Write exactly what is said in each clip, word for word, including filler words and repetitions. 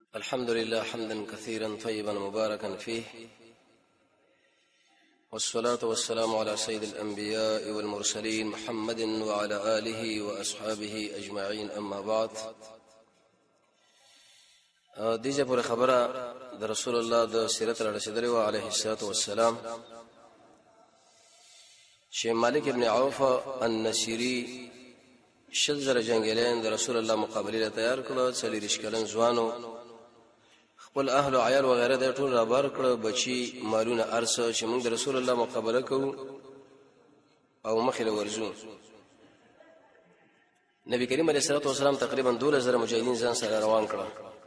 الحمد لله حمدا كثيرا طيبا مباركا فيه، والصلاة والسلام على سيد الأنبياء والمرسلين محمد وعلى آله وأصحابه أجمعين. أما بعد، دیجه پر خبره د رسول الله د سیرت رسول الله عليه الصلاه والسلام شیخ مالک ابن عوف النصری شل زره جنگیلین د رسول الله مقابله له تیار کړو. څلې رشکلن ځوانو خپل اهل او عیال وغیرہ د ټول رابر کړو، بچي مالونه ارسه چې موږ د رسول الله مقابله کوو او مخې له ورزو. نبی کریم علیه الصلاه والسلام تقریبا دوله زره مجاهدین ځان سره روان کړو.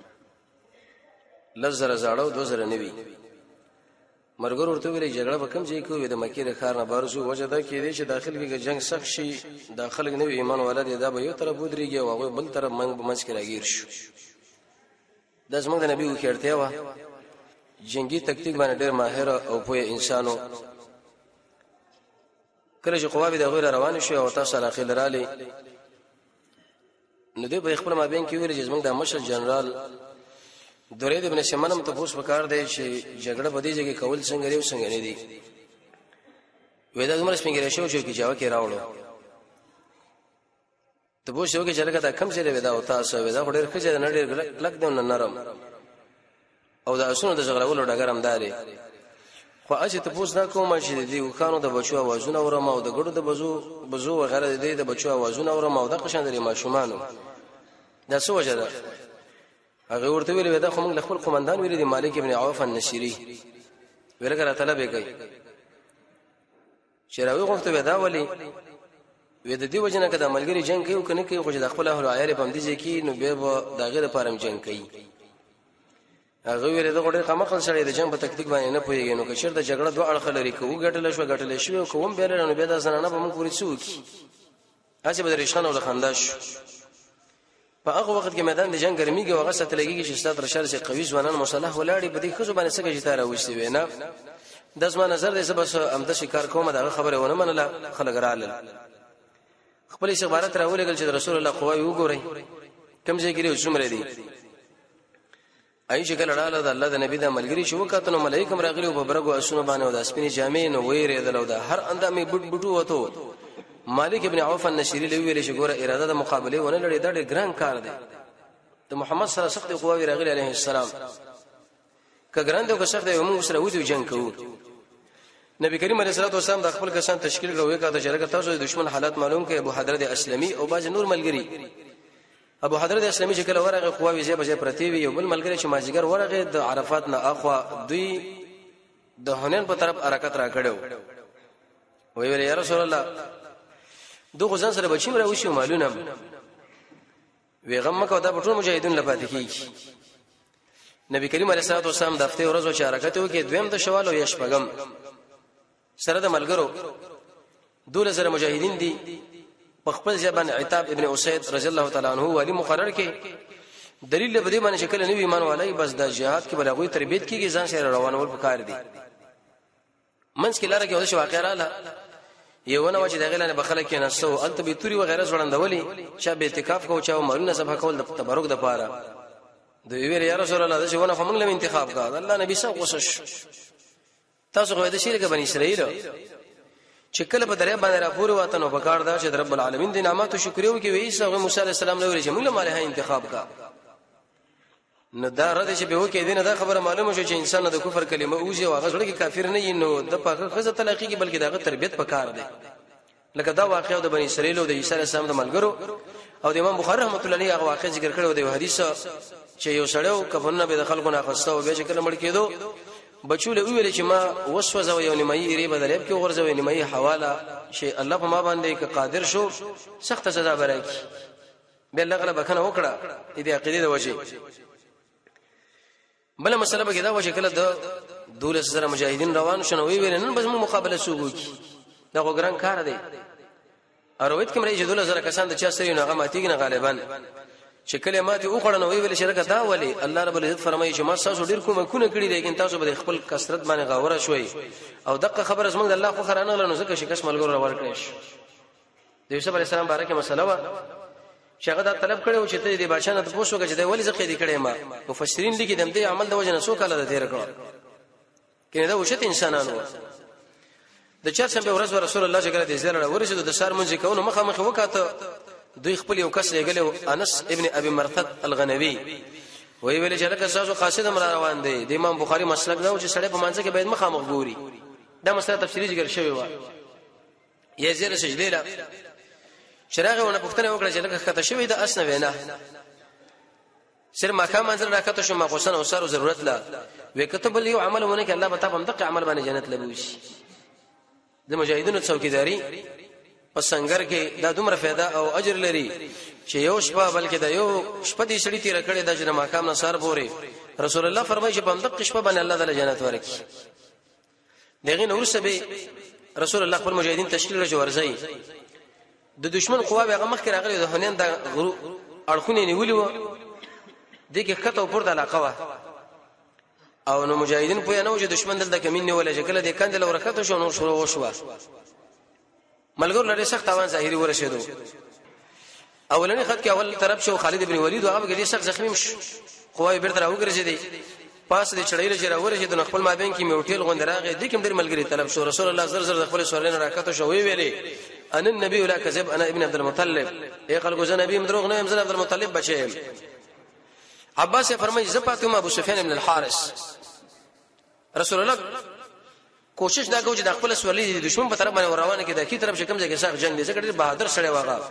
لزر زاړو دو زره نوي مرګور ورته ویلې جګړه په کوم ځای کې وي؟ د مکې د ښار نه بارسو وجه دا کې دي چې داخل کې جنگ سخت شي، داخل کې نوې ایمان ولادت دا به یو طرف ودرېږي او هغه بل طرف منګ به منځ کې راګیر شو. د زمونږ د نبی وکړتیا و جنگي تکتیک باندې ډېر ماهر او پوهه انسانو. کله چې قواوی د غیر روان شي او تاسو علاقه لرالي نو دوی به خپل مابین کې ویل چې زمونږ د مشر جنرال درید ابن سیمانم ته پوښ وکړ دی چې جګړه په دې ځای کې کول څنګه لري او څنګه نه دي. وېدا زموږ سپینګره شو چې جواب کې راوړو ته پوښ یو کې چې لګا دا کم څه دی وېدا او تاسو وېدا ډېر ښه ځای نه ډېر لګ دی نرم او دا اسونو د جګړولو ډګرم داري. خو اځه ته پوښ نه کوم چې دې وکانو د بچو आवाजونه اورم او د ګړو د بزو بزو وغیرہ دې د بچو आवाजونه اورم او د قشان لري ماشومانو. دا څه وجه ده؟ هغه ورته ویل دا خو موږ خپل قومندان ویل دي مالک ابن عوف النصری ورګه طلب کوي چې راوي غوښته ودا ولي وې د دې وجنه کده ملګری جنگ کوي او کنه کوي خو د خپل اهل عیال په مدي کې نو به د غیر پارم جنگ کوي. هغه ویل دا غوډه قمقل سره د جنگ په تکتیک باندې نه پويږي نو که شر د جګړه دوه اړخ لري کوو ګټل شو ګټل شو کوم به لري نو به د زنانه په موږ پوری څوکي هڅه به رښتانه ول خنداش. په هغه وخت کې میدان د جنگ ګرميږي او هغه ستلګي چې ستاسو رشاد شي قوي ځوانان مصالح ولاړی په دې خزو باندې څنګه چې تاره وشي وینا د زما نظر دې سبس امده شکار کومه دا خبره ونه منله. خلک رااله خپل عبارت راولېګل چې رسول الله قواوی وګورئ کوم ځای کې څومره دي. اي چې کله رااله د الله د نبی د ملګری شو کاتنو ملائکه راغلي او په برګو اسونه باندې او د سپینې جامې نو وېرې دلو دا هر اندامې بډ بډو وته. مالک ابن عوف النصری له ویل چې ګوره اراده د مقابله ونه لري دا ډېر ګران کار دی. د محمد سره سخت قواوی راغلي عليه السلام ک ګران دی او سخت دی موږ سره ودی جنگ کوو. نبی کریم علیه الصلاه والسلام د خپل کسان تشکیل کړو وکړه چې راګه تاسو د دشمن حالات معلوم کړي. ابو حضرت اسلمي او باج نور ملګری ابو حضرت اسلمي چې کله ورغه قواوی زی بجې پرتی وي او بل ملګری چې ماجګر ورغه د عرفات نه اخوا دوی د هنن په طرف حرکت را کړو. وی ویل یا رسول الله دوه ځان سره بچیم راوښیو مالونه وی غم مکه دا ټول مجاهدین لپاره کیږي. نبی کریم علیه الصلاه والسلام د هفته ورځو چې حرکت وکړي دویم د شوال او یشپغم سره د ملګرو دوله زره مجاهدین دي. په خپل ځبان عتاب ابن اسید رضی الله تعالی عنہ ولی مقرر کې دلیل به دې باندې شکل نه وی ایمان والای بس د جهاد کې بلغوی تربیت کیږي ځان سره روانول پکار دي. منځ کې لاره کې ودی واقع رااله یو نه چې دغه لنه بخله کې نسو الته به توري وغیرہ ځوړندولي چې به اعتکاف کو چاو مالونه صفه کول د تبرک د پاره. دوی ویل یا رسول الله چې ونه فمنګ له انتخاب کا الله نبی صاحب کوشش تاسو غوډه شي لکه بنی اسرائیل چې کله په دریا باندې را پورې واته نو بکار دا چې رب العالمین د نعمتو شکر یو کې وی عیسی موسی علی السلام له ورې چې موږ مالها انتخاب کا نو دا رد چې به وکي دینه دا خبره معلومه شو چې انسان د کفر کلمه اوځي او هغه ځړ کې کافر نه ینو د پاکه خزه تلقی کې بلکې دغه تربیت پکار دی. لکه دا واقعو د بنی اسرائیل او د عیسی السلام د ملګرو او د امام بخاری رحمت الله علیه هغه واقع ذکر کړو د حدیث چې یو سړیو کفنه به د خلکو نه خسته او به چې کله مړ کېدو بچو له ویل چې ما وسوسه یو نیمایي ری بدلیب کې ورځوي نیمایي حواله شي الله په ما باندې ک قادر شو سخت سزا برکې به الله غلبه کنه وکړه دې عقیده د وجه. بل مسله به دا و چې کله د دوله سره مجاهدین روان شنو وی ویل نن بس مو مقابله سوګو کی دا وګران کار دی. ارویت کوم رئیس دوله سره کسان د چا سره نه غماتیګ نه غالبا چې کلمات او خړنه وی ویل شرکت دا ولی الله رب العزت فرمایي چې ما تاسو ډیر کوم کونه کړی لیکن تاسو به خپل کثرت باندې غاوره شوي او دغه خبر زموږ الله خو خرانه لنو ځکه شکش ملګرو ور کړی. د یوسف علی السلام بارکه مسله وا شغه دا طلب کړو چې ته دې بادشاہ نه پوښتنه وکړه چې دا ولې زقې دې کړې ما مفسرین لیکي دم دې عمل د وجنه سو کاله تیر کړو کینه دا وشت انسانانو د چرشنبه ورځ رسول الله صلی الله علیه وسلم ورسېد د سار منځ کېونه مخه مخه وکاته دوی خپل یو کس لګلو انس ابن ابي مرثد الغنوي وی ویل چې لکه تاسو قاصد امر روان دي د امام بخاری مسلک دا چې سړی په منځ کې باید مخه مخ ګوري دا مسله تفصیلی ذکر شوی و یې زیره سجده لا شراغه ونه پښتنه وکړه چې لکه کته شوی د اسنه وینا سر مقام منځ راکته شو ما غوسن او سر ضرورت لا وکتب له عملونه کې الله به تاسو دغه عمل باندې جنت لبوشي د مجاهدینو څوکیداری په څنګه کې دا دومره फायदा او اجر لري چې یو شپه بلکې دا یو شپه دې سړی تیر کړي د جن مقام نصار پورې رسول الله فرمایي چې په دغه شپه باندې الله تعالی جنت ورکړي دغه نور سبه رسول الله خپل مجاهدین تشکیل راځي ورځي د دشمن قوا به مخ کې راغلي د هنین د اړخونه نیولې و دغه کته پورته علاقه وا او نو مجاهدین په نو چې دشمن دلته کمین نه ولې کله د کندل ورکته شو نو شروع وشو ملګر لري سخت اوان ظاهري ورشهدو اولنی خط کې اول طرف شو خالد ابن ولید او هغه کې سخت زخمی شو قوای بیرته راوګرځي پاس دې چړې لري راورشي د خپل مابین کې میوټیل غوندراغه دې کوم ډېر ملګری طلب شو رسول الله زر زر خپل سورین راکته شو وی ویلي ان النبي لا كذب انا ابن عبد المطلب اي خلکو زنه نبی مدروغ نه امزل عبد المطلب بچي عباس فرمایي زپاتم ابو سفیان ابن الحارث رسول الله کوشش دا کوي چې د خپل سورلي د دشمن په طرف باندې روانه کې د کی طرف شکم ځای کې سخت جنگ دي ځکه ډېر بهادر سره واغا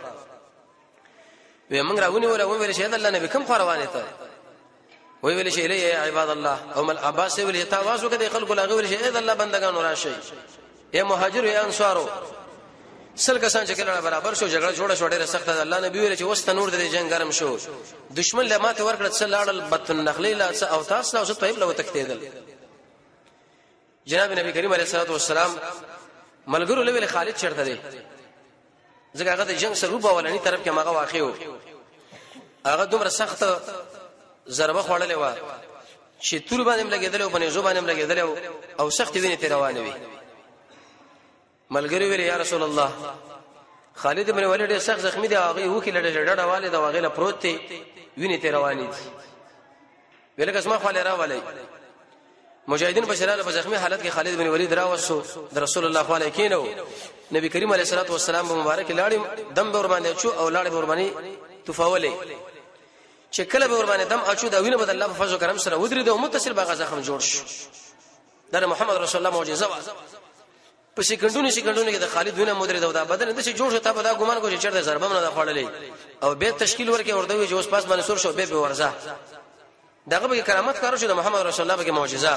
وي موږ راونی ولا ویل شي الله نبی کوم روانه ته وی ویل شي الی عباد الله او مل عباس ویل تاسو کده خلق لا ویل شي اې الله بندگان راشي اے مهاجر یا انصارو سل کسان چې کله برابر شو جګړه جوړه شو ډېر سخت ده الله نبی ویل چې وست نور د جنگ ګرم شو دشمن له ماته ورکړه څل لاړل بتن نخلی لا او تاسو او طيب لو تکتیدل جناب نبی کریم علیه الصلاه والسلام ملګرو له خالد چرته دی ځکه هغه د جنگ سره روبه ولني طرف کې ماغه واقع و هغه دومره سخت ضربه خوړلې و چې تور باندې لګیدل او باندې زو باندې لګیدل او سخت ویني ته روانه وي ملګری ویل یا رسول الله خالد بن ولید سخت زخمی دی هغه هو کې لړ ډډه والد او غیله پروت دی ویني ته روانه دي ویل کسمه خو لرا ولای مجاهدین بشراله په زخمی حالت کې خالد بن ولید راوسو د رسول الله صلی الله علیه کینو نبی کریم علیه الصلاه والسلام مبارک لاړ دم به ور باندې چو او لاړ به ور باندې تفاولې چې کله به ور باندې دم اچو دا وینه بد الله په فضل کرم سره ودرې د متصل باغ زخم جوړ شو دا محمد رسول الله معجزه وا په سکندونو سکندونو کې د خالد وینه مدرې دا بدن د څه جوړ شو ته به دا ګمان کو چې چرته ضربه نه خړلې او به تشکیل ورکې ورته وي چې اوس پاس باندې سور شو به به ورزه دغه به کرامت کارو شو د محمد رسول الله به معجزه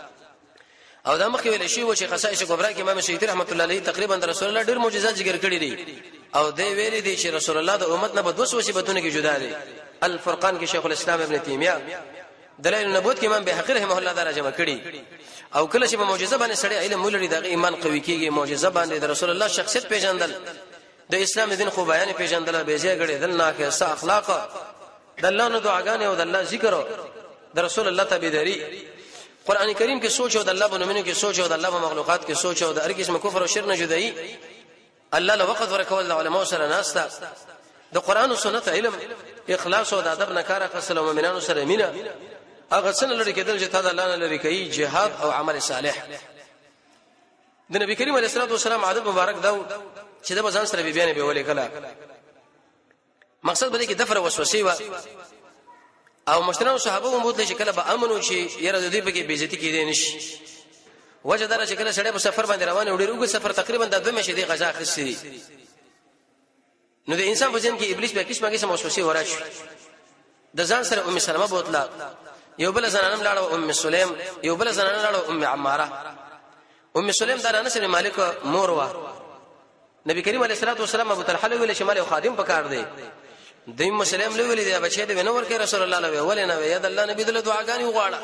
او دا مخکې ویل شي و چې خصائص کبرا کې امام شیخ رحمت الله علیه تقریبا د رسول الله ډیر معجزات ذکر کړی دي او دی ویلي دي چې رسول الله د امت نه په دوه وسیبتونه کې جدا دي الفرقان کې شیخ الاسلام ابن تیمیه دلائل النبوت کې امام بهقی رحمه الله دا راجمه کړي او کله چې په معجزه باندې سړی علم ولري د ایمان قوي کیږي معجزه باندې د رسول الله شخصیت پیژندل د اسلام دین خو بیان پیژندل به ځای غړي دل نه کې اخلاق د الله نو دعاګانې او د الله ذکر د رسول الله تابعداري قران کریم کې سوچ او د الله بنمنو کې سوچ او د الله مخلوقات کې سوچ او د هر قسم کفر او شرک نه جدایي الله له وخت ورکول د علماء سره ناستا د قران او سنت علم اخلاص او د ادب نه کار اخلص او مؤمنانو سره مینا هغه څنګه لري کېدل چې تا د الله نه لري کوي جهاد او عمل صالح د نبی کریم علیه الصلاه والسلام عادت مبارک دا چې د بزان سره بیان به ولې کلا مقصد بده کې دفر وسوسه و او مشتران صحابه مو ته چې کله به امنو چې یره د دې په کې بیزتی کېدې نشي وجه دار چې کله سړی په سفر باندې روان وړي روغ سفر تقریبا د دوه مشه دی غزا اخیستي نو د انسان په ځین کې ابلیس به کیسه مګه وسوسه وراشي د ځان سره ام سلمہ بوتلا یو بل زنانم لاړه ام سلیم یو بل زنانم لاړه ام عماره ام سلیم د انس بن مالک مور وا نبی کریم علیه الصلاه والسلام ابو طلحه ویل شمال او خادم پکار دی دیم مسلم له ویل دی بچی دی نو ورکه رسول الله له ولې نه یا د الله نبی دله دعاګانی وغواړه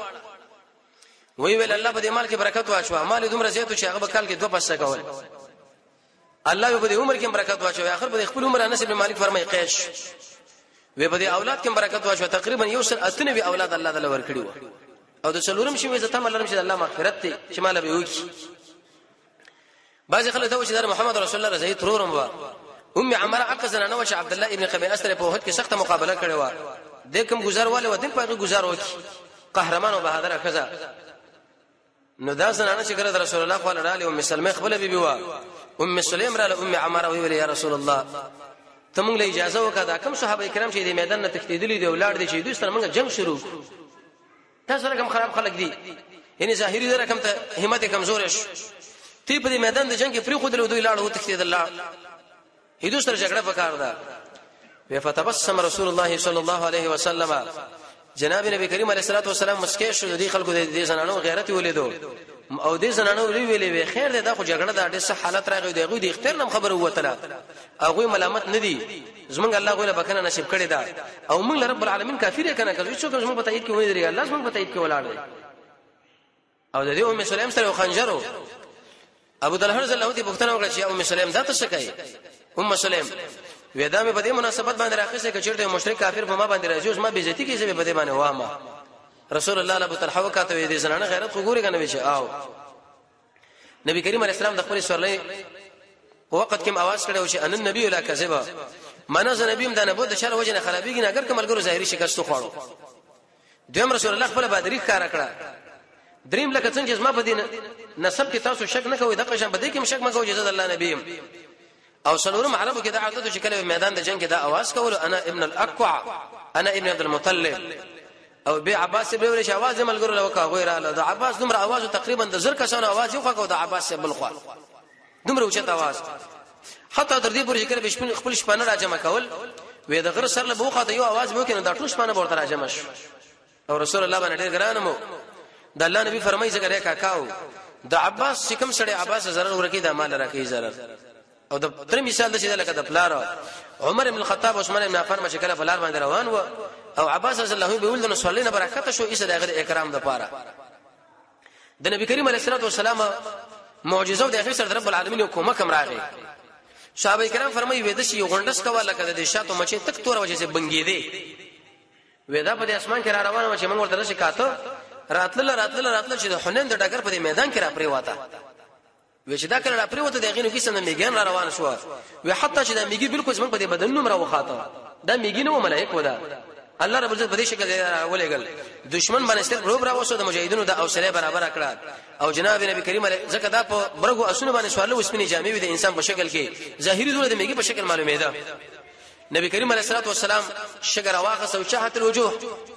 وی ویل الله په دې مال کې برکت واچو مال دومره زیاتو چې هغه په کال کې دوه پسه کول الله په دې عمر کې برکت واچو اخر په خپل عمر انس بن مالک فرمای قیش وی په دې اولاد کې برکت واچو تقریبا یو سل اتنوي اولاد الله تعالی ورکړي او د څلورم شي وي زته ملرم چې الله مغفرت ته چې مال به وکی بعض خلک ته چې محمد رسول الله رضی ترورم وا ام عمره عقزنا نو چې عبد الله ابن قبيعه سره په وخت کې سخت مقابله کړې و د کوم گزارواله و د په گزار وکي قهرمان او بهادر خزا نو دا زنانه چې ګره رسول الله صلی الله علیه و سلم خپل بیبي و ام سلیم را ام عمره ویل یا رسول الله ته موږ له اجازه وکړه کوم صحابه کرام چې د میدان نه تښتیدلي دي ولړ دي چې دوی سره موږ جنگ شروع تاسو سره کوم خراب خلک دي یعنی ظاهري در کوم ته همت کمزور شي تی په میدان د جنگ کې پری خو دل دوی لاړ و تښتیدل هیڅ سره جګړه وکړه دا وفتبسم رسول الله صلی الله علیه وسلم جناب نبی کریم علیه الصلاه والسلام مسکه شو دي خلکو د دې زنانو غیرت ولیدو او دې زنانو ویلې وی خیر ده خو جګړه د ډېر حالت راغی دی غوې د اختیار نم خبر وته هغه ملامت نه دي زمونږ الله غوله بکنه نصیب کړی دا او موږ رب العالمین کافر کنه کوي څوک زموږ په تایید کې وې دی الله زموږ په تایید کې ولاړ دی او د دې ام سلیم سره خنجرو ابو طلحه رضی الله عنه بوختنه وکړه چې ام سلیم دا څه کوي ام سلیم ودا مې په دې مناسبت باندې راخصه کې چیرته مشرک کافر په ما باندې راځي اوس ما بیزتی کې څه په دې باندې وامه رسول الله ابو طلحه وکاته دې زنانه غیرت وګوري کنه وشه او نبی کریم علیه السلام د خپل سورلې په وخت کې आवाज کړو چې ان النبي ولا کذبا منځ نبیم د نبوت د شر وجنه خرابېږي نه اگر کملګرو ظاهري شکست خوړو دویم رسول الله خپل بادری ښکارا کړه دریم لکه څنګه چې ما په دین نسب کې تاسو شک نه کوئ د قشن بده کې شک مګو جزاد الله نبیم او سلورم عربو کې دا عادت چې کله میدان د جنگ کې دا आवाज کول انا ابن الاقوع انا ابن عبد المطلب او به عباس به ورش आवाज ملګرو لوکا غویره له د عباس دومره आवाज تقریبا د زر کسانو आवाज یو خو د عباس بل خو دومره اوچت आवाज حتی تر دې پورې چې کله خپل شپانه راجمه کول وې د غر سره له بوخه د یو आवाज مو کې نه د ټول شپانه ورته راجمه شو او رسول الله باندې ډېر ګرانمو د الله نبی فرمایي چې کرے کاکاو د عباس چې کوم سړی عباس zarar ورکی د مال راکې zarar او د تر مثال د چې لکه د پلار عمر ابن الخطاب او عثمان ابن عفان مشکل فلار باندې روان و او عباس رضی الله عنه به ولد نو صلینا برکت شو ایسه د اکرام د پاره د نبی کریم علیه الصلاه والسلام معجزه او د اخر سره رب العالمین کومه کم راغی صحابه کرام فرمایي وې د شی غونډس کواله کده د شاتو مچې تک تور وجه سي بنګې دي وېدا په اسمان کې را روانه و چې موږ ورته شکایت راتل راتل راتل چې د حنین د ډګر په میدان کې را پری واته وې چې دا کله را پری وته د غینو کې څنګه میګان را روان شو وې حتی چې دا میګي بالکل څنګه په بدن نوم را وخاته دا میګي نو ملائک ودا الله رب عزت په دې شکل ولېګل دشمن باندې ستر روب را وسو د مجاهدینو د اوسله برابر کړه او جناب نبی کریم علیه زکه دا په برغو اسونه باندې سوال وسمنه جامع وي د انسان په شکل کې ظاهري دونه د میګي په شکل معلومه ده نبی کریم علیه الصلاه والسلام شګر واخص او شاحت الوجوه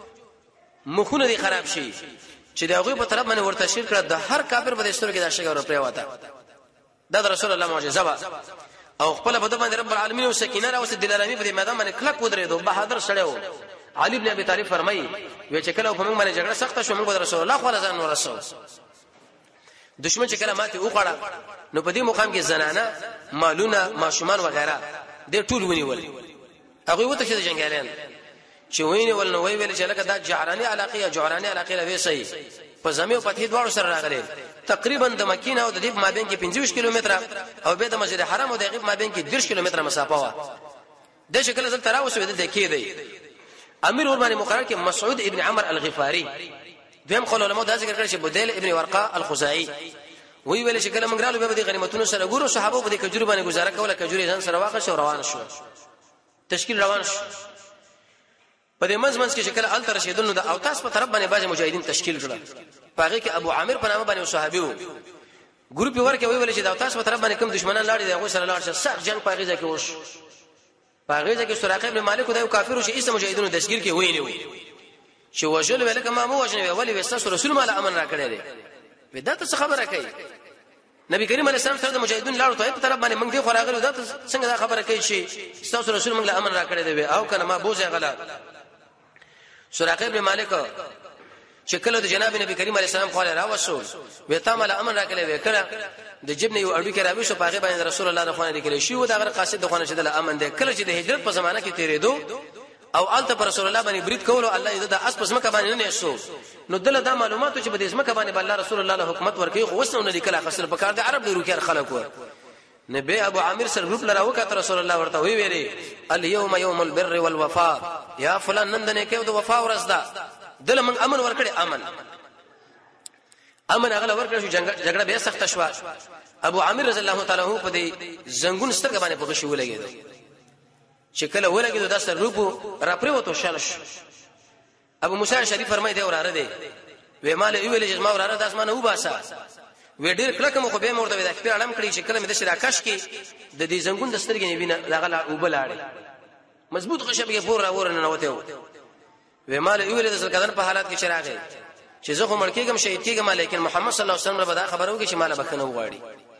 مخونه دي خراب شي چې دغه په طرف باندې ورته شیر کړه د هر کافر په دستور کې دا شګر پرې واته دا رسول الله معجزه وا او خپل په باندې رب العالمین او سکینه او دلارامي په میدان باندې کلک ودرېدو بهادر سړیو علي ابن ابي طالب فرمایي و چې کله په موږ باندې جګړه سخته شو موږ رسول الله صلی الله علیه وسلم ورسو دشمن چې کله ماته وخړه نو په دې مقام کې زنانه مالونه ماشومان وغیرہ دې ټول ونیول هغه وته چې جنگیالان چې ویني ول نو ویل چې لکه دا جعرانی علاقه یا جعرانی علاقه لوي صحیح په زميو پته دوړو سره راغلي تقریبا د مکینه او د دې مابین کې پنځه کیلومتره او به د مسجد حرام او د غیب مابین کې دېرش کیلومتره مسافه و د شکل زل تراوس ود د کې دی امیر ور باندې مقرر کې مسعود ابن عمر الغفاري دیم قول علماء دا ذکر کړی چې بدیل ابن ورقه الخزاعي وی ویل چې کله موږ رالو به د غنیمتونو سره ګورو صحابه په کجوري باندې گزاره کوله کجوري ځان سره واخښ او روان شو تشکیل روان شو په دې منځ کې شکل ال تر رشیدونو د او تاسو په طرف باندې باج مجاهدین تشکیل کړل پاره کې ابو عامر په نامه باندې صحابي وو ګروپ ورکه وی ویل چې د تاسو په طرف باندې کوم دشمنان لاړ دي هغه سره لاړ شه سخت جنگ پاغه ځکه وش پاغه ځکه سراقه ابن مالک د کافرو شي اسه مجاهدینو تشکیل کې ویني وي چې وجل ویل کما مو وجنه ولی وساس رسول الله امن را کړی دی ودته څه خبره کوي نبی کریم علیه السلام سره د مجاهدین لاړو ته په طرف باندې موږ دی خوراغلو دا څنګه دا خبره کوي چې تاسو رسول الله امن را کړی دی او کنه ما بوزه غلا سراقه ابن مالک چې کله د جناب نبی کریم علیه السلام خو را وسول وته مال امن را کړی وکړه د جبن یو اړوي کې راوي شو پاغه باندې رسول الله د خوانه لیکل شي و دا غره قاصد د خوانه شدل امن دی کله چې د هجرت په زمانہ کې تیرېدو او الته پر رسول الله باندې برید کول الله دې د اس پس مکه باندې نه شو نو دله دا معلوماتو چې بده اسمه باندې الله رسول الله له حکومت ورکی خو وسنه لیکل خاصه په کار د عرب ډیرو کې خلک و نبی ابو عامر سره ګروپ لرا وکړه رسول الله ورته وی ویلي اليوم يوم البر والوفاء یا فلان نن نه کې د وفا ورځ ده دله من امن ورکړي امن امن هغه ورکړ شو جګړه به سخت شوه ابو عامر رضی الله تعالی عنہ په دې زنګون سترګ باندې په غشي ولګید چې کله ولګید د سر روپو را پریوتو شالش ابو موسی شریف فرمای دی وراره دی وې مال ویل چې ما وراره د اسمانه وباسه وې ډېر کلک مخ به مورده وې د خپل علم کړی چې کله مې د شراکش کې د دې زنګون د سترګې نه وینه لغه وبلاړي مضبوط غشبه پور را ور نه وته وې مال ویل د سلکدن په حالات کې چراغې چې زه خو مړکېږم شهید کېږم لیکن محمد صلی الله علیه وسلم رب دا خبرو کې چې مال بخنه وغواړي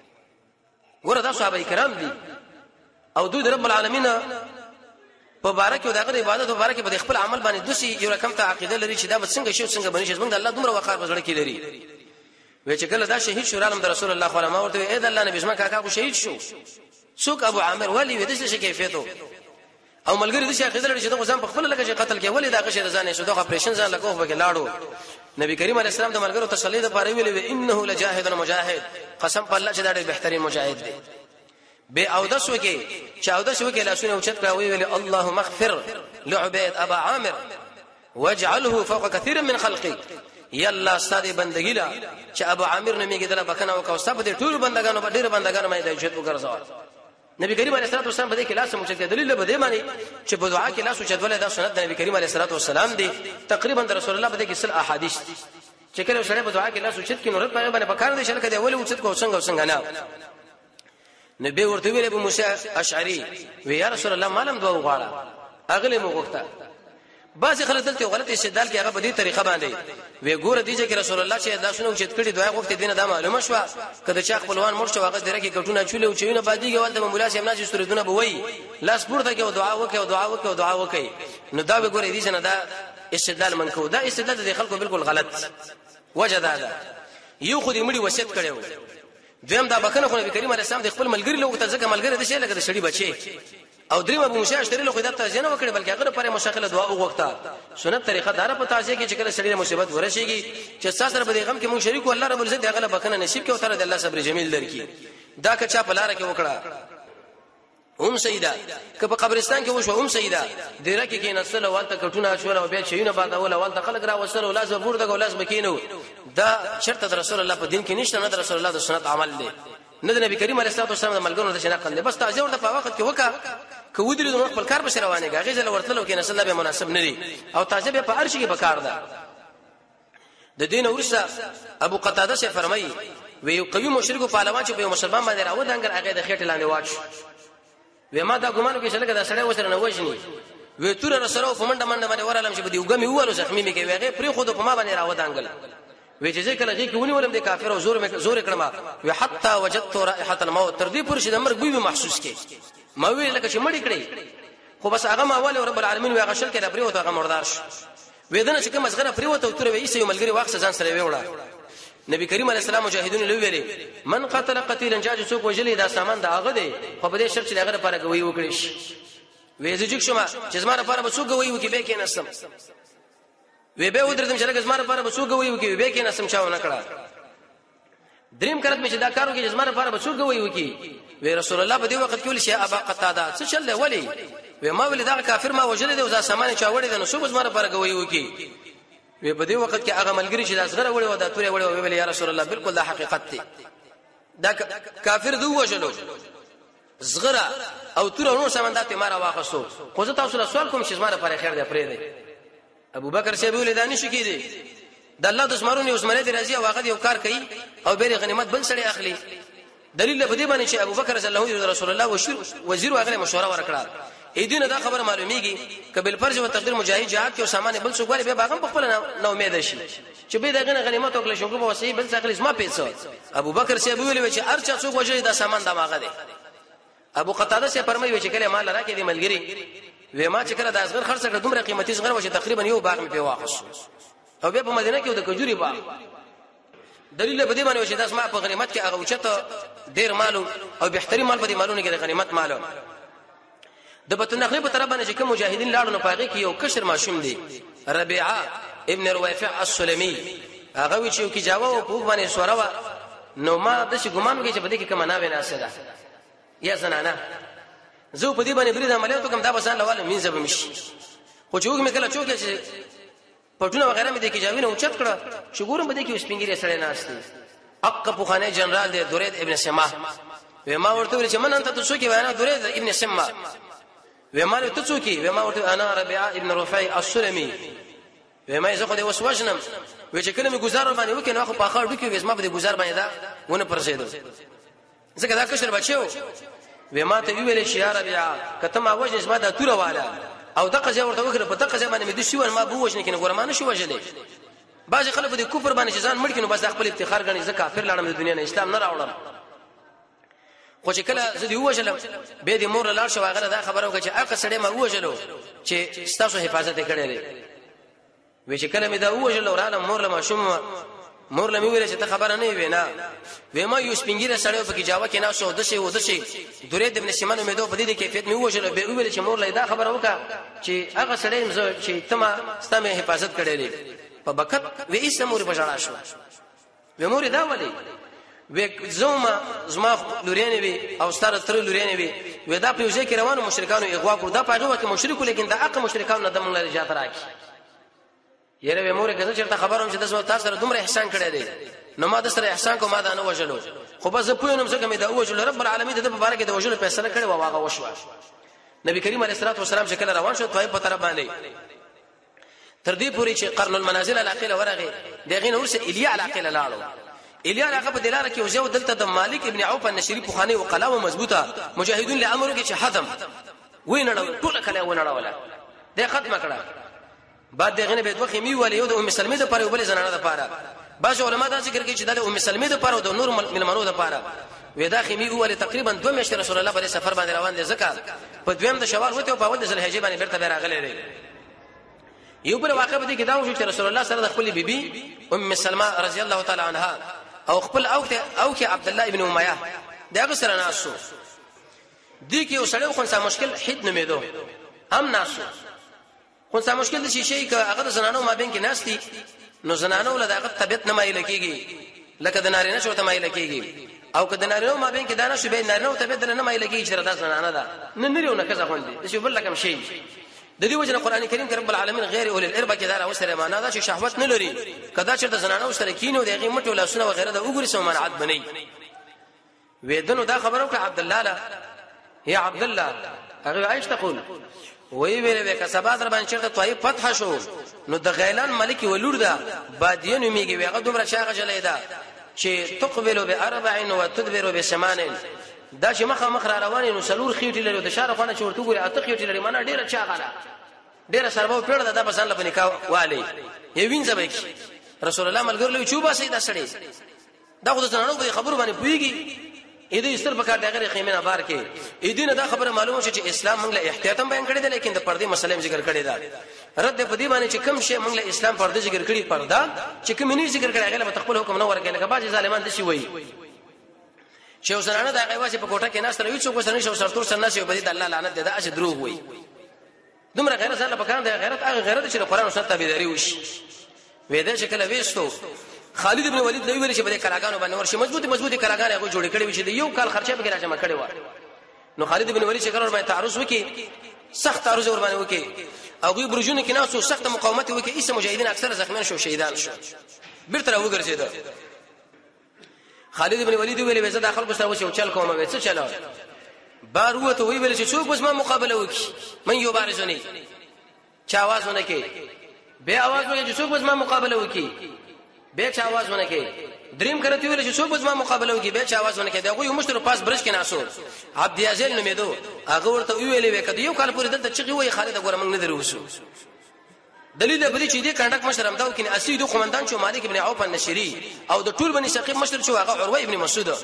ورته صحابه کرام دي او دوی رب العالمین په بارک او دغه عبادت په بارک په خپل عمل باندې دوسی یو رقم ته عقیده لري چې دا به څنګه شي څنګه بنشي څنګه الله دومره وقار بزړه کې لري وې چې کله دا شهید شو عالم د رسول الله صلی الله علیه وسلم ورته اې د الله نبی اسما کاکا کو شهید شو څوک ابو عامر ولی ودې څه کیفیتو او ملګری د شي عقیده لري چې دا ځان په خپل لکه چې قتل کې ولی دا غشه ځان شو دا اپریشن ځان لکه وګ لاړو نبی کریم علیه السلام د ملګرو تسلی د پاره ویلې انه لجاهد مجاهد قسم په الله چې دا ډېر بهترین مجاهد دی به او د شو کې چې او د شو کې لاسونه اوچت کړه ویلې اللهم اغفر لعبيد ابا عامر واجعله فوق كثير من خلقي يلا استاد بندګی لا چې ابو عامر نه میګه دله بکنه او کوسب دې ټول بندگانو په ډېر بندگانو مې د عزت وګرځاو نبی کریم علیه الصلاه والسلام په دې کې لاس موچت دلیل به دې معنی چې په دعا کې لاس اوچت ولې دا سنت د نبی کریم علیه الصلاه والسلام دی تقریبا د رسول الله په دې کې سل احادیث چې کله سره په دعا کې لاس اوچت کې نور په باندې پکار دي شرک دی ولې اوچت کو څنګه څنګه نه نبی ورته ویل ابو موسی اشعری وی یا رسول الله مالم دعا وغواړه اغله مو غوښته بعض خلک دلته غلط استدلال کوي هغه په دې طریقه باندې وی ګوره دیږي چې رسول الله چې دا شنو چې کړي دعا غوښتي دینه دا معلومه شو کله چې خپلوان مرشه واغ دره کې کټونه چولې او چوینه باندې ګول د مولا شي امنا چې سورتونه بوي لاس پورته کې دعا وکي او دعا وکي او دعا وکي نو دا به ګوره دې نه دا استدلال منکو دا استدلال د خلکو بالکل غلط وجه دا ده یو خو دې مړي وصیت کړو دویم دا بکنه خو نبی کریم علیه السلام د خپل ملګری له وته ځکه ملګری د شي لکه د شړی بچي او دریم ابو موسی اشتری له خدای ته ځنه وکړي بلکې هغه پر مشاخله دعا وغوښته سنت طریقه دار په تاسو کې چې کله شړی مصیبت ورشيږي چې تاسو سره به غم کې مونږ شریک الله رب العزت هغه بکنه نصیب کې او تر د الله صبر جمیل درکې دا که چا په لار کې وکړه هم سیدا که په قبرستان کې وشو هم سیدا ډیره کې کې نسل والته کټونه شو او بیا شيونه بعد اول والته خلک را وسره ولاس ورته ولاس بکینو دا شرط د رسول الله په دین کې نشته نه د رسول الله د سنت عمل دی نه د نبی کریم علیه الصلاه والسلام د ملګرو د شناقت دی بس تاسو ورته په وخت کې وکا که ودرې نو خپل کار به روانه غږی زل ورتلو کې نسل به مناسب نه دی او تاسو به په ارشي کې پکار ده د دین ورسره ابو قتاده سے فرمایي وی یو قوي مشرک پهلوان چې په مسلمان باندې راو دنګر هغه د خېټ لاندې واچ و ما دا ګمانو کې شلګه دا سړی وسره نه وښني و تور رسول په منډه منډه باندې ورالم چې په دیوګه می ووالو زخمی می کې وغه پری خود په ما باندې راو دنګل و چې کله غي کې ونی ولم د کافر او زور مې زور کړم و حتا وجدت رائحه الموت تر دې پرې چې د مرګ بوی محسوس کې ما وی لکه چې مړی کړی خو بس هغه ما اول رب العالمین وغه شل کې د پری وته هغه مردار شو وېدنه چې کوم ازغره پری وته تور وې ایسه ملګری واخ ځان سره وېوړه نبی کریم علیه السلام مجاهدون له ویلي من قتل قتیلا جاج څوک وجلی دا سامان دا هغه دی خو په دې شرط چې هغه لپاره کوي وکړي وې زه چې شوم چې زما لپاره به څوک کوي وکي به کې نسم وې به ودرتم چې زما لپاره به څوک کوي وکي به کې نسم چاو نه کړه دریم کرت مې چې دا کارو کې زما لپاره به څوک کوي وکي وې رسول الله په دې وخت کې ول شي ابا قتاده څه چل ولی وې ما ول دا کافر ما وجلی دی او دا سامان چا وړي نو څوک زما لپاره کوي وکي وی په دې وخت کې هغه ملګری چې داسغره وړي و دا تورې وړي و ویل یا رسول الله بالکل دا حقیقت دی دا کافر دوه وجلو زغره او تور نور سمندات مارا واخصو خو زه تاسو له سوال کوم چې زما لپاره خیر دی پرې دی ابو بکر سی ویل دا نشي کېدی د الله د اسمرونی عثمانه دی راځي او هغه یو کار کوي او بیره غنیمت بل سړي اخلي دلیل په دې باندې چې ابو بکر صلی الله علیه رسول الله وشیر وزیر هغه مشوره ورکړه اې دینه دا خبر معلومیږي کبل فرض او تقدیر مجاهد جهاد کې او سامان بل څو غوړي به باغم په خپل نو امید شي چې به دغه غنیمت او کله شوګو به وسی بل څه ما پیسو ابو بکر سی ویل چې ارچا څو غوړي دا سامان دماغه دی ابو قتاده سی فرمایي چې کله مال راکې دی ملګری و ما چې کله د اصغر خرڅ کړه دومره قیمتي صغر وشه تقریبا یو باغ می په واخص او بیا په مدینه کې د کجوري باغ دلیل به دې باندې چې داس ما په غنیمت کې هغه اوچته ډیر مالو او بهتري مال په دې مالونو کې د غنیمت مالو د بت النخل په طرف باندې چې کوم مجاهدین لاړو نه پاغي کې یو کشر ماشوم دی ربيعه ابن رويفع السلمي هغه وی چې کی جواب او په باندې سوروا نو ما د شي ګمان کې چې په دې کې کوم نه وینا سره یا زنانه زه په دې باندې برید عملیاتو کوم دا بسان لواله مين زب مش خو چې وګ مې کله چوکې چې پټونه وغیرہ مې د کې جاوینه اوچت کړه چې ګورم بده کې سپینګری سره ناشته حق په خانه جنرال د درید ابن سما و ما ورته ویل چې من انت ته څوک وینا درید ابن سما و ما ته څوک و ما ورته انا ربيعه ابن رفيع السلمي و ما زه خو دې وسوجنم و چې کله مې گزار باندې وکړ نو خو په خاور ډکه وې ما په گزار باندې دا ونه پرسیدو ځکه دا کشر بچو و ما ته ویل چې یا ربيعه کته ما وجه اسما دا توره والا او دغه ځای ورته وکړه په دغه ځای باندې مې د شي ور ما بو وجه نه کینه ګورمانه شو وجلې بعض خلک د کفر باندې ځان مړ کینو بس خپل افتخار غني ځکه کافر لاړم د دنیا نه اسلام نه راوړم خو چې کله زه دی وجلم به د مور لاړ شو هغه دا خبره وکړه چې هغه سړی ما وجلو چې ستاسو حفاظت کړي لري وې چې کله مې دا وجلو رااله مور له ماشوم مور له مې ویل چې ته خبره نه وینا وې ما یو سپینګیره سړی په کې جواب کې نه شو د شي و د شي درې د ابن سیمانو مې دوه په دې کیفیت مې وجلو به ویل چې مور له دا خبره وکړه چې هغه سړی مې چې تما ستاسو حفاظت کړي لري په بکت و ایسه مور په جړا شو و مور دا ولي و زوما زما لوريانه وي او ستاره تر لوريانه وي و دا په ځای کې روانو مشرکانو اغوا کړ دا پاغه وکه مشرکو لیکن دا اق مشرکانو د موږ لري جاته راکی یره و مور کله چې خبروم چې تاسو تاسو سره دومره احسان کړی دی نو ما د سره احسان کو ما دا نه وجلو خو بس په نوم څنګه مې دا وجلو رب العالمین د مبارک د وجلو فیصله کړی و واغه وشو نبی کریم علیه الصلاه والسلام چې کله روان شو طائف په طرف باندې تر دې پوری چې قرن المنازل علاقه ورغه دغه نور سه الیا علاقه لاړو الیا علاقه په دلاره کې وجو دلته د مالک ابن عوف النشری په خانه او قلاوه مضبوطه مجاهدون له امر کې چې حتم وینړو ټول کله ونړو ولا د ختمه کړه بعد دغه نه به دوه خمی ولې یو د ام سلمې د پاره وبل زنانه د پاره باج علماء دا ذکر کوي چې د ام سلمې د پاره او د نور ملمنو د پاره ودا خمی ولې تقریبا دوه میاشتې رسول الله په سفر باندې روان دي ځکه په دویم د شوال وته په اول د ذل حجې باندې بیرته راغلي دي یو بل واقع به کې دا و چې رسول الله سره د خپل بیبي ام سلمہ رضی الله تعالی عنها او خپل اوته او کې عبد الله ابن امیہ داغه سره ناسو دي کې وسړیو خو څه مشکل حد نه میدو هم ناسو خو څه مشکل شي شي که هغه زنانو ما بین کې ناشتي نو زنانو له داغه طبيعت نه مایل کېږي لکه د نارینه شوته مایل کېږي او که د نارینه ما بین کې دانه شو به نارینه طبيعت نه مایل کېږي چې راځه زنانه ده نه نریو نه کزه خوندي چې بل لکم شي د دې وجه قرآن کریم کې رب العالمین غیر اول الاربه کې دا وسره معنا دا چې شهوت نه لري کدا چې د زنانو سره کینو دغه مټو لاسونه وغیرہ د وګړي سم منعت بنئ وېدنو دا خبرو ک عبد الله لا یا عبد الله هغه عائشہ تقول وی ویلې کسبات در باندې چې طائف فتح شو نو د غیلان ملک ولور دا بادین میږي ویغه دومره شاغه جلې دا چې تقبل باربع وتدبر بثمان دا چې مخه مخ را روانې نو سلور خېټې لري د شاره خونه چې ورته ګوري اته خېټې لري مانه ډیره چاغله ډیره سربو پیړه ده په ځان له نکاح والی یې وینځه به رسول الله ملګری چوبا سي دا سړی دا خو د زنانو په خبرو باندې پويږي اې دې استر په کار دغه خیمه بار کې اې دې نه دا خبره معلومه شي چې اسلام موږ له احتیاط هم بیان کړی دی لیکن د پردې مسلې ذکر کړی دی رد په دې باندې چې کوم شی موږ له اسلام پردې ذکر کړی پردا چې کوم نه ذکر کړی هغه به خپل حکم نه ورګل لکه باج ظالمان دي شي وایي چې وسنانه دا غواشه په کوټه کې ناستره وي څوک وسنه شو سرتور سن نشي په دې د الله لعنت ده اج دروغ وي دومره غیرت سره په کان ده غیرت هغه غیرت چې قرآن او سنت تابعداري وشي وې دا شکل وېستو خالد ابن ولید دوی ویل چې په کلاګانو باندې ورشي مضبوطي مضبوطي کلاګانې هغه جوړې کړې وي چې یو کال خرچه به راځم کړې و نو خالد ابن ولید څنګه ور باندې تعرض وکي سخت تعرض ور باندې وکي او غي برجونه کې ناسو سخت مقاومت وکي ایسه مجاهدین اکثر زخمیان شو شهیدان شو بیرته وګرځیدل خالد ابن ولید ویل وځه داخل کو سره وچل کومه وڅ چلو بار وته وی ویل چې څوک بس ما مقابله وکي من یو بارزونی چا आवाज ونه کې به आवाज وکي چې څوک بس ما مقابله وکي به چا आवाज ونه کې دریم کرته ویل چې څوک بس ما مقابله وکي به چا आवाज ونه کې دغه یو مشتر پاس برش کې ناسو عبد یازل نومیدو هغه ورته ویلې وکړه یو کال پورې دلته چغي وای خالد ګور موږ نه دروسو دلیل به چې دې کندک مشر امداو کې اسید قومندان شو مالک ابن عوف النشری او د ټول بني ثقيف مشر شو هغه عروه ابن مسعود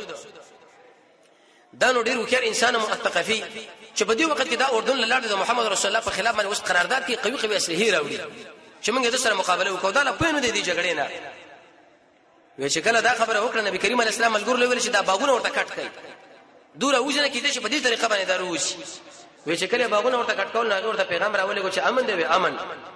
دا نو ډیر وکړ انسان مؤثقفي چې په دې وخت کې دا اردن لاله د محمد رسول الله په خلاف باندې وس قرارداد کې قوي قوي اسلحه راوړي چې موږ د سره مقابله وکړو دا لا پېنو دي جګړې نه وې چې کله دا خبره وکړه نبی کریم علیه السلام ملګر لوي چې دا باغونه ورته کټ کړي دوره وځنه کې دې چې په دې طریقه باندې دروش وې چې کله باغونه ورته کټ کول نه ورته پیغام راولې چې امن دی امن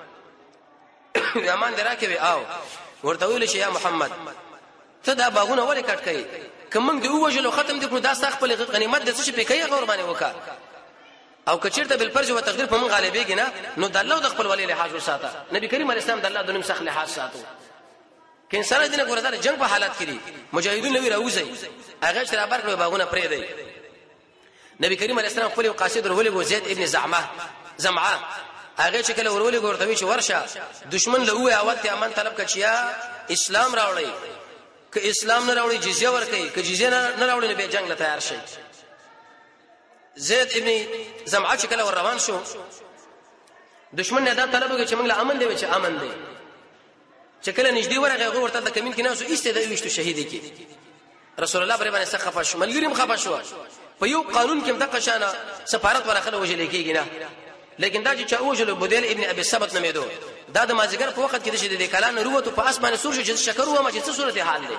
امان دراکه وی او ورته ویل شي یا محمد ته دا باغونه ولې کټ کړي کوم دی وجلو ختم دي کو دا سخت په غنیمت د څه په کوي غور باندې وکړه او کچیرته بل فرج او تقدیر په من غالبېږي نه نو د الله د خپل ولی لحاظ وساته نبی کریم علیه السلام د الله د نوم څخه لحاظ ساتو کې انسان دینه ګوردار جنگ په حالت کې دي مجاهدون نوی راوځي هغه چې را بار کړو باغونه پرې دی نبی کریم علیه السلام خپل قاصد ورولې وو زید ابن زعمه زمعه هغه چې کله ورولې ګورتوي چې ورشه دشمن له وې اول ته امن طلب کچیا اسلام راوړی که اسلام نه راوړي جزیه ورکړي که جزیه نه راوړي نو به جنگ له تیار شي زید ابن زمعه چې کله ور روان شو دشمن نه دا طلب وکړي چې موږ له امن دی چې امن دی چې کله نږدې ورغه هغه ورته د کمین کې ناسو ایسته د ویشتو شهید کی رسول الله باندې څخه خفه شو ملګری خفه شو په یو قانون کې دغه شانه سفارت ورخله وجل کېږي نه لیکن دا چې چا وجل بدیل ابن ابي ثبت نمېدو دا د مازیګر په وخت کې د کلان وروته په اسمانه سور شو چې شکر و ما چې څه صورت حال دی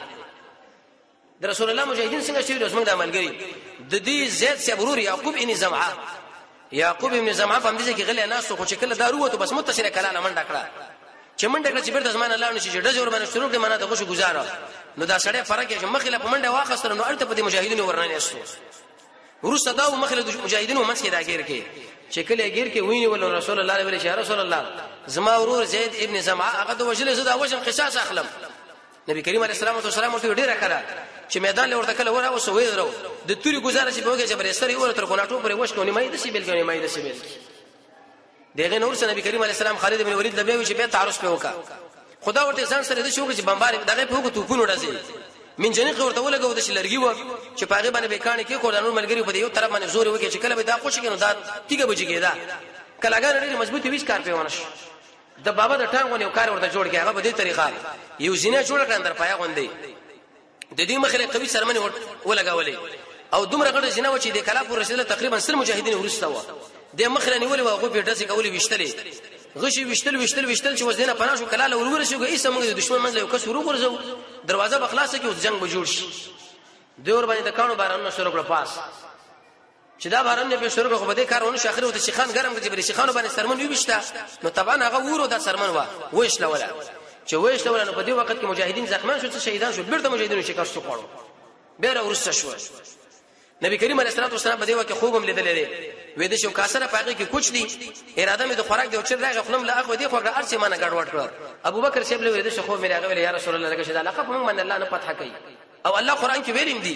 د رسول الله مجاهدین څنګه شوی د اسمن د عملګری د دې زید صبرور یعقوب ابن زمعه یعقوب ابن زمعه په دې کې غلې ناس خو چې کله دا وروته بس متصله کلان منډه کړه چې منډه کړه چې بیرته زمان الله نشي چې ډزور باندې شروع کړي معنا د خوشو گزاره نو دا سړی فرق یې چې مخله په منډه واخستره نو الته په دې مجاهدین ورننه استو ورسته دا مخله د مجاهدین ومس کې دا غیر کې چې کله غیر کې ویني ول رسول الله علیه وسلم رسول الله زما ورور زید ابن زمعه هغه د وجل زدا وجن قصاص اخلم نبی کریم علیه السلام والسلام ته ډیره کړه چې میدان له ورته کله ورا وسو وې درو د توري گزاره چې بوګه جبر استری ور تر کوناټو پرې وښ کونی مې د سی بیل کونی مې د سی بیل دغه نور سره نبی کریم علیه السلام خالد بن ولید لبیوي چې به تعرض په وکا خدا ورته ځان سره د شوګه چې بمبار دغه په وګه توپونو ډزې من جنې ورته ولګو د شلرګي و چې پاغه باندې به کانې کې کول نور ملګری په یو طرف باندې زور وکي چې کله به دا خوشي کنه دا تیګه بچی کېدا کلاګان ډېر مضبوطی ویش کار پیونه شي د بابا د ټانګونی یو کار ورته جوړ کې هغه په دې طریقه یو زینه جوړ کړ اندر پایا غوندې د دې مخله قوي سرمنې ولګولې او دومره غړ زینه و چې د کلا پر رسول تقریبا سل مجاهدین ورسته و د مخله نیولې و هغه په ډزې کولې وشتلې غشي وشتل وشتل وشتل چې وزنه پناه شو کلاله ورور شو ایسه موږ د دشمن منځ یو کس ورغورځو دروازه به خلاصه کې اوس جنگ به جوړ شي دور باندې د کانو بارانو شروع کړ پاس چې دا باران نه به شروع کړو په دې کارونه شاخره وته شيخان ګرم کې بری شيخانو باندې سرمن ویشتا نو طبعا هغه ورو د سرمن وا وښله ولا چې وښله ولا نو په دې وخت کې مجاهدین زخمان شو شهیدان شو بیرته مجاهدینو شکست وکړو بیره ورسته شو نبی کریم علیه الصلاه والسلام په دې وخت خوبم لیدل وې د شو کاسره پاګه کې کوچ دي اراده مې د خوراک دی او چې راغ خپلم لا اخو دې خو ارسه مانه ګډوډ کړ ابو بکر صاحب له دې شو خو مې راغ ویل یا رسول الله لکه شدا لقب من الله نه فتح کوي او الله قران کې ویلم دي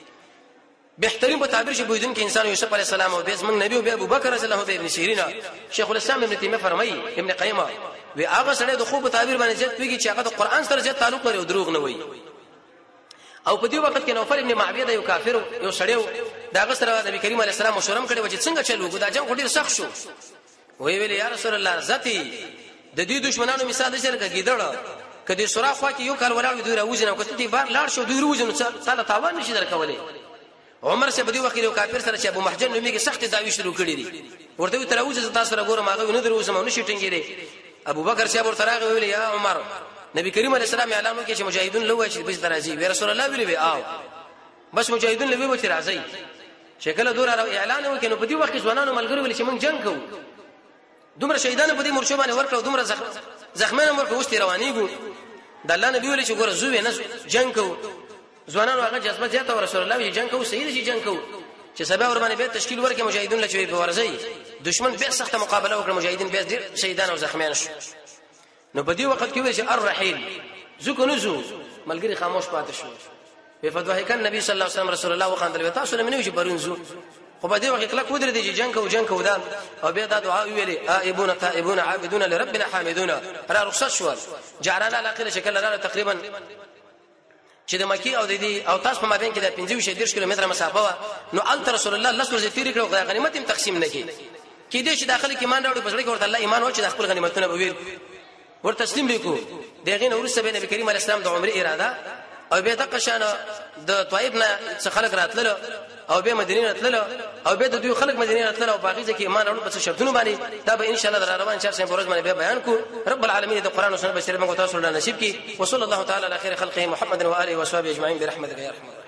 بهترین په تعبیر شي بویدن کې انسان یوسف علی السلام او بیس موږ نبی او ابو بکر رضی الله عنه ابن سیرین شیخ الاسلام ابن تیمیه فرمایي ابن قیمه وی هغه سره د خوب تعبیر باندې ځت پیږي چې هغه د قران سره ځت تعلق لري او دروغ نه وایي او په دې وخت کې نوفل ابن معبد یو کافر یو سړیو دا سره نبی کریم علیه السلام مشورم کړي و چې څنګه چلو دا جنگ ډیر سخت شو وی ویل یا رسول الله ذاتی د دې دشمنانو مثال شرکه کیدړه کدي سوراخ خوا کې یو کال ولاړ دوی راوځنه کوته دې بار لاړ شو دوی راوځنه تعالی تاوان نشي درکولې عمر سے بدی وخت یو کافر سره چې ابو محجن نومي کې سخت داوی شروع کړی دي ورته تر اوسه تاسو سره ګورم هغه نه دروسم نو شټینګي دي ابو بکر صاحب ورته راغی ویل یا عمر نبی کریم علیه السلام اعلان وکړي چې مجاهدون لوي چې بس درازي رسول الله ویلي او بس مجاهدون لوي چې راځي شکل دور اعلان وکړي نو په دې وخت ځوانانو ملګری ویل چې موږ جنگ کوو دومره شهیدانو په دې مرشو باندې ورکړو دومره زخمانو ورکړو اوس روانيګو د الله نبی ویل چې ګور زوی نه جنگ کوو ځوانانو هغه جذبه زیاته رسول الله یې جنگ کوو صحیح شي جنگ کوو چې سبا ور باندې به تشکیل ورکړي مجاهدون لچوي په ورځي دشمن به سخت مقابله وکړي مجاهدین به ډیر شهیدان او زخمیان شو نو په دې وخت کې ویل چې الرحیل زکو نزو ملګری خاموش پاتې شو په فتوی کان نبی صلی الله علیه وسلم رسول الله وخاندل تاسو نه منو چې برونزو خو په دې وخت کې کله کو درې دي جنگ او جنگ او دا او به دا دعا ویلي ائبون تائبون عابدون لربنا حامدون را رخصت شو جعلنا على اخر شکل را تقریبا چې د مکی او د دې او تاسو په مابین کې د پنځه ویشت دیرش کیلومتره مسافه و نو ال تر رسول الله الله سره تیر کړو غنیمت هم تقسیم نه کی کې دې چې داخلي کې ایمان راوړي بسړي ورته الله ایمان و چې د خپل غنیمتونه به ویر ور تسلیم لیکو دغه نور سبه نبی کریم علیه السلام د عمره اراده او به دغه شان د طائف نه څخه خلق راتلل او به مدینه راتلل او به د دوی خلق مدینه راتلل او باقي ځکه ایمان اورو په شرطونو باندې دا به ان شاء الله در روان شهر سم پروز باندې به بیان کو رب العالمین د قران او سنت بشری موږ تاسو له نصیب کی وصلی الله تعالی علی خیر خلقه محمد و اله و صحبه اجمعین برحمتک یا ارحم